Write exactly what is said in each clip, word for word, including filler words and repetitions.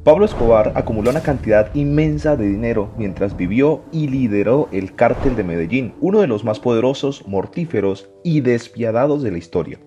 Pablo Escobar acumuló una cantidad inmensa de dinero mientras vivió y lideró el Cártel de Medellín, uno de los más poderosos, mortíferos y despiadados de la historia.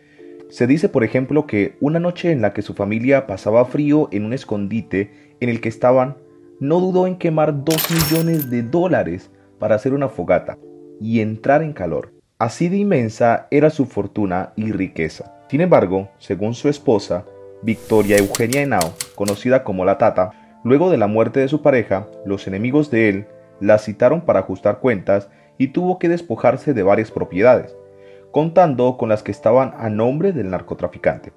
Se dice, por ejemplo, que una noche en la que su familia pasaba frío en un escondite en el que estaban, no dudó en quemar dos millones de dólares para hacer una fogata y entrar en calor. Así de inmensa era su fortuna y riqueza. Sin embargo, según su esposa, Victoria Eugenia Henao, conocida como La Tata, luego de la muerte de su pareja, los enemigos de él la citaron para ajustar cuentas y tuvo que despojarse de varias propiedades, contando con las que estaban a nombre del narcotraficante.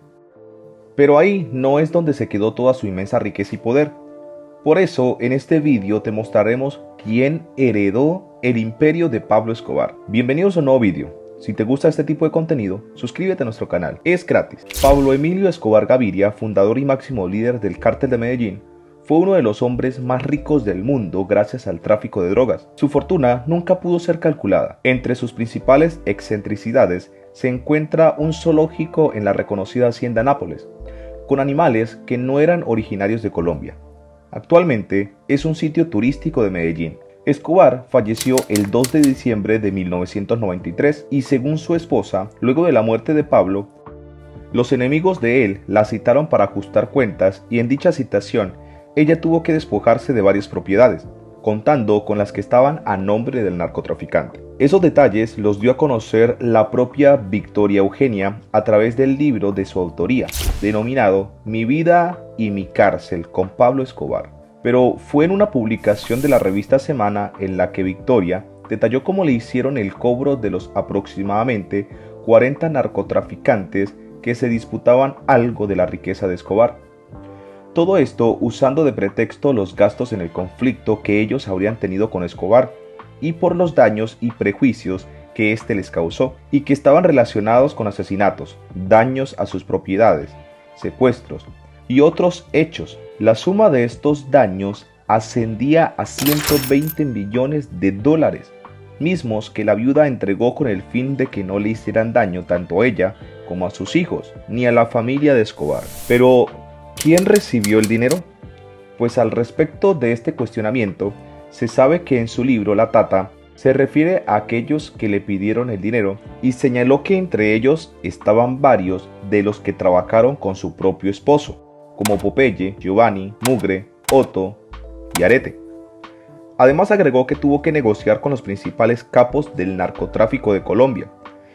Pero ahí no es donde se quedó toda su inmensa riqueza y poder. Por eso, en este vídeo te mostraremos quién heredó el imperio de Pablo Escobar. Bienvenidos a un nuevo vídeo. Si te gusta este tipo de contenido, suscríbete a nuestro canal, es gratis. Pablo Emilio Escobar Gaviria, fundador y máximo líder del Cártel de Medellín, fue uno de los hombres más ricos del mundo gracias al tráfico de drogas. Su fortuna nunca pudo ser calculada. Entre sus principales excentricidades se encuentra un zoológico en la reconocida Hacienda Nápoles, con animales que no eran originarios de Colombia. Actualmente es un sitio turístico de Medellín. Escobar falleció el dos de diciembre de mil novecientos noventa y tres y según su esposa, luego de la muerte de Pablo, los enemigos de él la citaron para ajustar cuentas y en dicha citación ella tuvo que despojarse de varias propiedades, contando con las que estaban a nombre del narcotraficante. Esos detalles los dio a conocer la propia Victoria Eugenia a través del libro de su autoría, denominado Mi vida y mi cárcel con Pablo Escobar. Pero fue en una publicación de la revista Semana en la que Victoria detalló cómo le hicieron el cobro de los aproximadamente cuarenta narcotraficantes que se disputaban algo de la riqueza de Escobar. Todo esto usando de pretexto los gastos en el conflicto que ellos habrían tenido con Escobar y por los daños y prejuicios que éste les causó y que estaban relacionados con asesinatos, daños a sus propiedades, secuestros y otros hechos. La suma de estos daños ascendía a ciento veinte millones de dólares, mismos que la viuda entregó con el fin de que no le hicieran daño tanto a ella como a sus hijos, ni a la familia de Escobar. Pero, ¿quién recibió el dinero? Pues al respecto de este cuestionamiento, se sabe que en su libro La Tata se refiere a aquellos que le pidieron el dinero y señaló que entre ellos estaban varios de los que trabajaron con su propio esposo, como Popeye, Giovanni, Mugre, Otto y Arete. Además agregó que tuvo que negociar con los principales capos del narcotráfico de Colombia,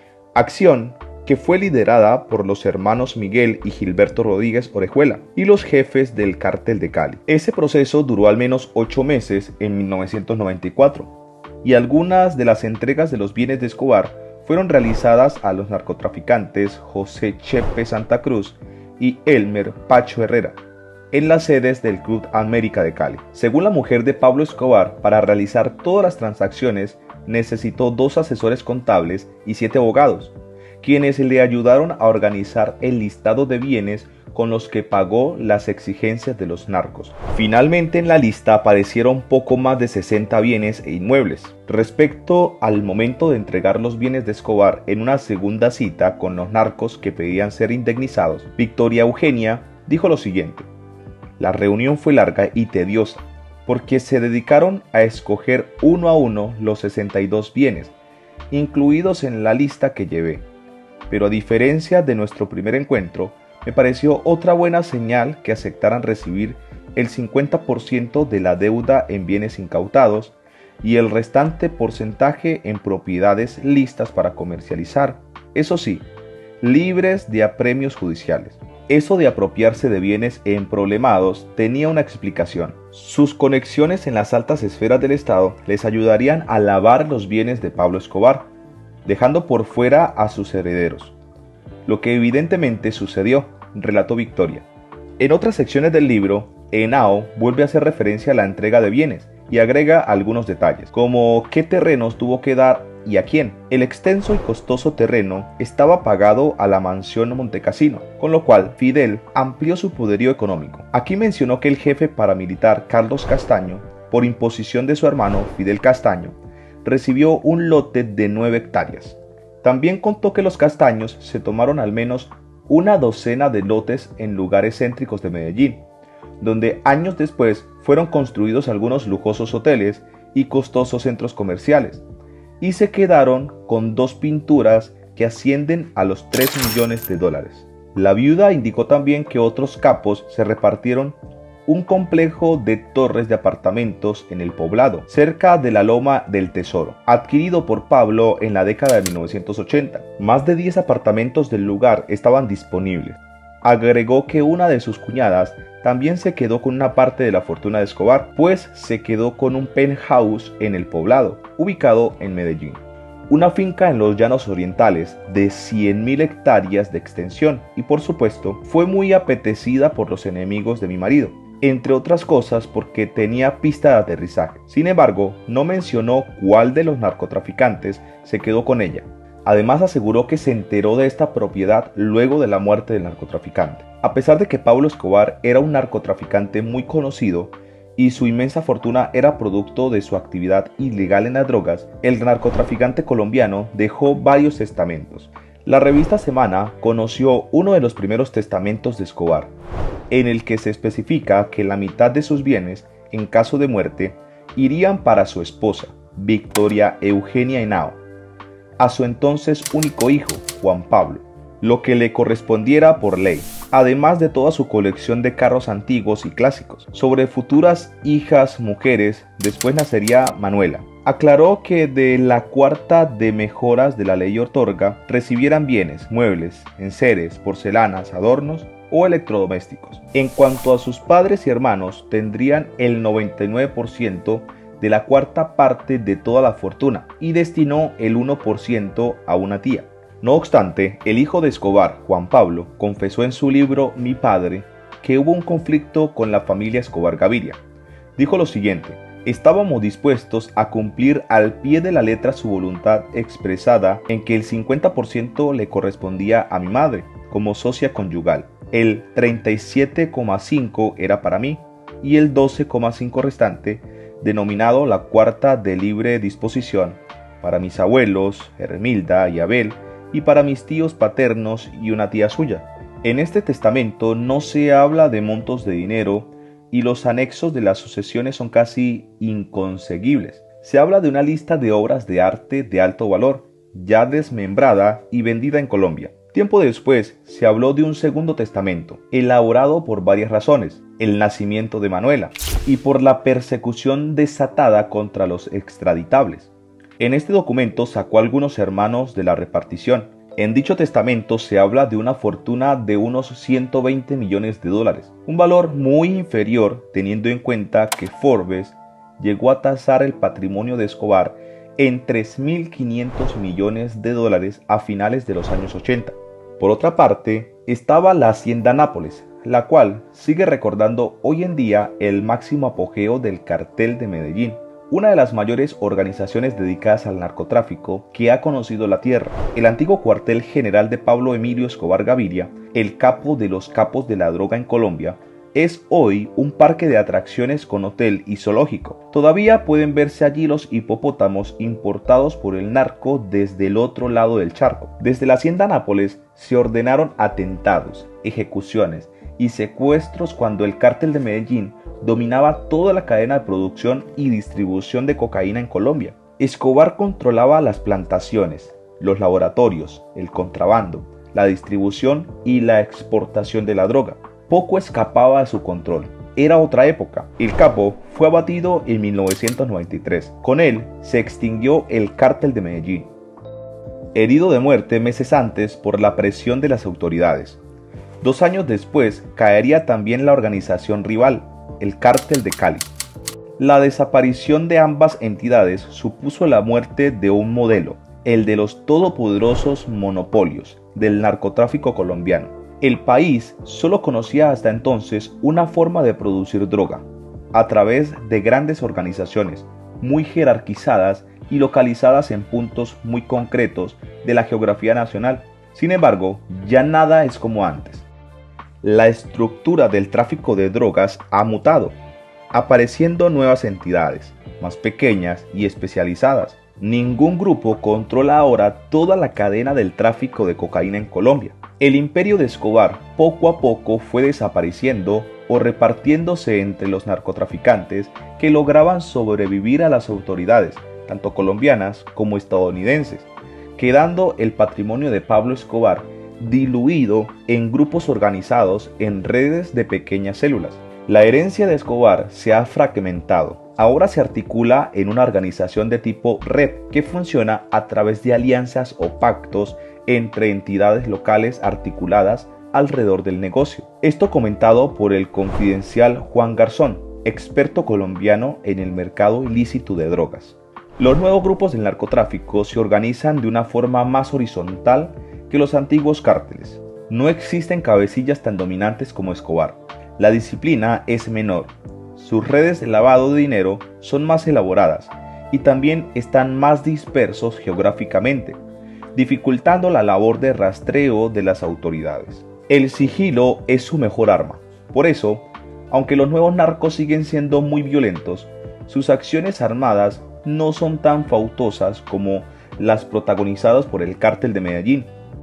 acción que fue liderada por los hermanos Miguel y Gilberto Rodríguez Orejuela y los jefes del Cártel de Cali. Ese proceso duró al menos ocho meses en mil novecientos noventa y cuatro y algunas de las entregas de los bienes de Escobar fueron realizadas a los narcotraficantes José Chepe Santa Cruz y Elmer Pacho Herrera, en las sedes del Club América de Cali. Según la mujer de Pablo Escobar, para realizar todas las transacciones necesitó dos asesores contables y siete abogados, quienes le ayudaron a organizar el listado de bienes con los que pagó las exigencias de los narcos. Finalmente en la lista aparecieron poco más de sesenta bienes e inmuebles. Respecto al momento de entregar los bienes de Escobar en una segunda cita con los narcos que pedían ser indemnizados, Victoria Eugenia dijo lo siguiente: la reunión fue larga y tediosa, porque se dedicaron a escoger uno a uno los sesenta y dos bienes, incluidos en la lista que llevé. Pero a diferencia de nuestro primer encuentro, me pareció otra buena señal que aceptaran recibir el cincuenta por ciento de la deuda en bienes incautados y el restante porcentaje en propiedades listas para comercializar, eso sí, libres de apremios judiciales. Eso de apropiarse de bienes emproblemados tenía una explicación. Sus conexiones en las altas esferas del Estado les ayudarían a lavar los bienes de Pablo Escobar, dejando por fuera a sus herederos. Lo que evidentemente sucedió, relató Victoria. En otras secciones del libro, Henao vuelve a hacer referencia a la entrega de bienes y agrega algunos detalles, como qué terrenos tuvo que dar y a quién. El extenso y costoso terreno estaba pagado a la mansión Montecassino, con lo cual Fidel amplió su poderío económico. Aquí mencionó que el jefe paramilitar Carlos Castaño, por imposición de su hermano Fidel Castaño, recibió un lote de nueve hectáreas. También contó que los Castaños se tomaron al menos una docena de lotes en lugares céntricos de Medellín, donde años después fueron construidos algunos lujosos hoteles y costosos centros comerciales, y se quedaron con dos pinturas que ascienden a los tres millones de dólares. La viuda indicó también que otros capos se repartieron un complejo de torres de apartamentos en el poblado, cerca de la Loma del Tesoro, adquirido por Pablo en la década de mil novecientos ochenta. Más de diez apartamentos del lugar estaban disponibles. Agregó que una de sus cuñadas también se quedó con una parte de la fortuna de Escobar, pues se quedó con un penthouse en el poblado, ubicado en Medellín. Una finca en los llanos orientales de cien mil hectáreas de extensión y por supuesto fue muy apetecida por los enemigos de mi marido, entre otras cosas porque tenía pista de aterrizaje. Sin embargo, no mencionó cuál de los narcotraficantes se quedó con ella. Además aseguró que se enteró de esta propiedad luego de la muerte del narcotraficante. A pesar de que Pablo Escobar era un narcotraficante muy conocido y su inmensa fortuna era producto de su actividad ilegal en las drogas, el narcotraficante colombiano dejó varios testamentos. La revista Semana conoció uno de los primeros testamentos de Escobar, en el que se especifica que la mitad de sus bienes, en caso de muerte, irían para su esposa, Victoria Eugenia Henao, a su entonces único hijo, Juan Pablo, lo que le correspondiera por ley, además de toda su colección de carros antiguos y clásicos. Sobre futuras hijas mujeres, después nacería Manuela. Aclaró que de la cuarta de mejoras de la ley otorga recibieran bienes, muebles, enseres, porcelanas, adornos o electrodomésticos. En cuanto a sus padres y hermanos, tendrían el noventa y nueve por ciento de la cuarta parte de toda la fortuna y destinó el uno por ciento a una tía. No obstante, el hijo de Escobar, Juan Pablo, confesó en su libro Mi Padre que hubo un conflicto con la familia Escobar Gaviria. Dijo lo siguiente: estábamos dispuestos a cumplir al pie de la letra su voluntad expresada en que el cincuenta por ciento le correspondía a mi madre como socia conyugal, el treinta y siete coma cinco por ciento era para mí y el doce coma cinco por ciento restante, denominado la cuarta de libre disposición, para mis abuelos, Hermilda y Abel, y para mis tíos paternos y una tía suya. En este testamento no se habla de montos de dinero y los anexos de las sucesiones son casi inconseguibles. Se habla de una lista de obras de arte de alto valor, ya desmembrada y vendida en Colombia. Tiempo después se habló de un segundo testamento, elaborado por varias razones: el nacimiento de Manuela y por la persecución desatada contra los extraditables. En este documento sacó a algunos hermanos de la repartición. En dicho testamento se habla de una fortuna de unos ciento veinte millones de dólares, un valor muy inferior teniendo en cuenta que Forbes llegó a tasar el patrimonio de Escobar en tres mil quinientos millones de dólares a finales de los años ochenta. Por otra parte, estaba la Hacienda Nápoles, la cual sigue recordando hoy en día el máximo apogeo del cartel de Medellín, una de las mayores organizaciones dedicadas al narcotráfico que ha conocido la tierra. El antiguo cuartel general de Pablo Emilio Escobar Gaviria, el capo de los capos de la droga en Colombia, es hoy un parque de atracciones con hotel y zoológico. Todavía pueden verse allí los hipopótamos importados por el narco desde el otro lado del charco. Desde la Hacienda Nápoles se ordenaron atentados, ejecuciones y secuestros cuando el cártel de Medellín dominaba toda la cadena de producción y distribución de cocaína en Colombia. Escobar controlaba las plantaciones, los laboratorios, el contrabando, la distribución y la exportación de la droga. Poco escapaba de su control. Era otra época. El capo fue abatido en mil novecientos noventa y tres. Con él se extinguió el cártel de Medellín, herido de muerte meses antes por la presión de las autoridades. Dos años después caería también la organización rival, el Cártel de Cali. La desaparición de ambas entidades supuso la muerte de un modelo, el de los todopoderosos monopolios del narcotráfico colombiano. El país solo conocía hasta entonces una forma de producir droga, a través de grandes organizaciones, muy jerarquizadas y localizadas en puntos muy concretos de la geografía nacional. Sin embargo, ya nada es como antes. La estructura del tráfico de drogas ha mutado, apareciendo nuevas entidades, más pequeñas y especializadas. Ningún grupo controla ahora toda la cadena del tráfico de cocaína en Colombia. El imperio de Escobar poco a poco fue desapareciendo o repartiéndose entre los narcotraficantes que lograban sobrevivir a las autoridades, tanto colombianas como estadounidenses, quedando el patrimonio de Pablo Escobar diluido en grupos organizados en redes de pequeñas células. La herencia de Escobar se ha fragmentado. Ahora se articula en una organización de tipo red que funciona a través de alianzas o pactos entre entidades locales articuladas alrededor del negocio. Esto comentado por el confidencial Juan Garzón, experto colombiano en el mercado ilícito de drogas. Los nuevos grupos del narcotráfico se organizan de una forma más horizontal que los antiguos cárteles. No existen cabecillas tan dominantes como Escobar. La disciplina es menor. Sus redes de lavado de dinero son más elaboradas y también están más dispersos geográficamente, dificultando la labor de rastreo de las autoridades. El sigilo es su mejor arma. Por eso, aunque los nuevos narcos siguen siendo muy violentos, sus acciones armadas no son tan fautosas como las protagonizadas por el cártel de Medellín,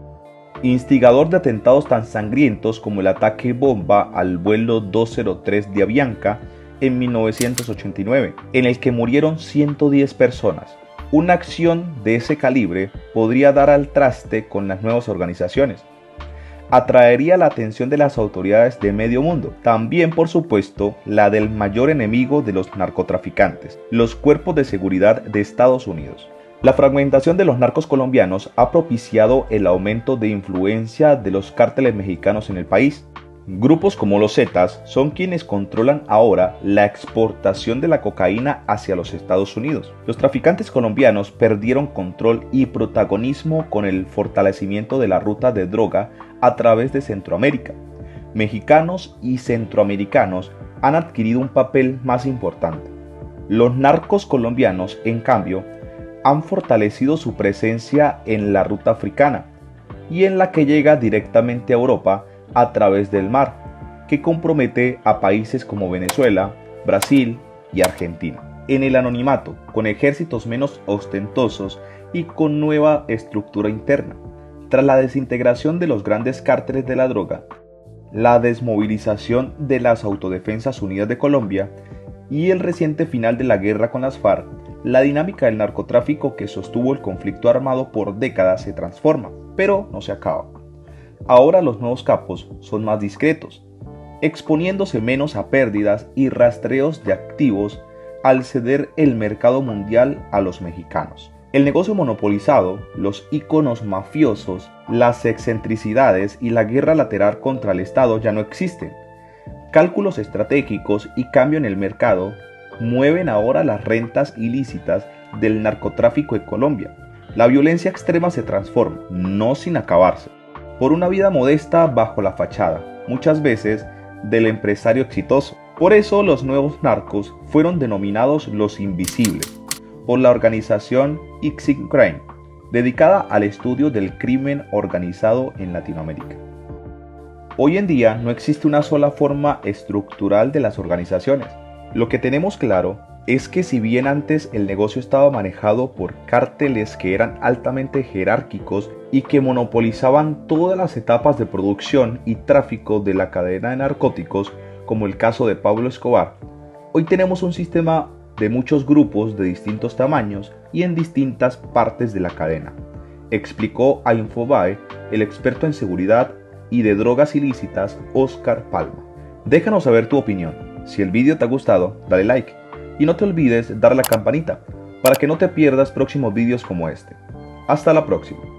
instigador de atentados tan sangrientos como el ataque bomba al vuelo doscientos tres de Avianca en mil novecientos ochenta y nueve, en el que murieron ciento diez personas. Una acción de ese calibre podría dar al traste con las nuevas organizaciones. Atraería la atención de las autoridades de medio mundo, también por supuesto la del mayor enemigo de los narcotraficantes, los cuerpos de seguridad de Estados Unidos. La fragmentación de los narcos colombianos ha propiciado el aumento de influencia de los cárteles mexicanos en el país. Grupos como los Zetas son quienes controlan ahora la exportación de la cocaína hacia los Estados Unidos. Los traficantes colombianos perdieron control y protagonismo con el fortalecimiento de la ruta de droga a través de Centroamérica. Mexicanos y centroamericanos han adquirido un papel más importante. Los narcos colombianos, en cambio, han fortalecido su presencia en la ruta africana y en la que llega directamente a Europa a través del mar, que compromete a países como Venezuela, Brasil y Argentina. En el anonimato, con ejércitos menos ostentosos y con nueva estructura interna. Tras la desintegración de los grandes cárteles de la droga, la desmovilización de las Autodefensas Unidas de Colombia y el reciente final de la guerra con las FARC, la dinámica del narcotráfico que sostuvo el conflicto armado por décadas se transforma, pero no se acaba. Ahora los nuevos capos son más discretos, exponiéndose menos a pérdidas y rastreos de activos al ceder el mercado mundial a los mexicanos. El negocio monopolizado, los íconos mafiosos, las excentricidades y la guerra lateral contra el Estado ya no existen. Cálculos estratégicos y cambio en el mercado mueven ahora las rentas ilícitas del narcotráfico en Colombia. La violencia extrema se transforma, no sin acabarse, por una vida modesta bajo la fachada, muchas veces del empresario exitoso. Por eso los nuevos narcos fueron denominados los invisibles, por la organización Ixin Crime, dedicada al estudio del crimen organizado en Latinoamérica. Hoy en día no existe una sola forma estructural de las organizaciones. Lo que tenemos claro es que si bien antes el negocio estaba manejado por cárteles que eran altamente jerárquicos y que monopolizaban todas las etapas de producción y tráfico de la cadena de narcóticos, como el caso de Pablo Escobar, hoy tenemos un sistema de muchos grupos de distintos tamaños y en distintas partes de la cadena, explicó a Infobae el experto en seguridad y de drogas ilícitas Oscar Palma. Déjanos saber tu opinión. Si el vídeo te ha gustado, dale like y no te olvides dar la campanita para que no te pierdas próximos vídeos como este. Hasta la próxima.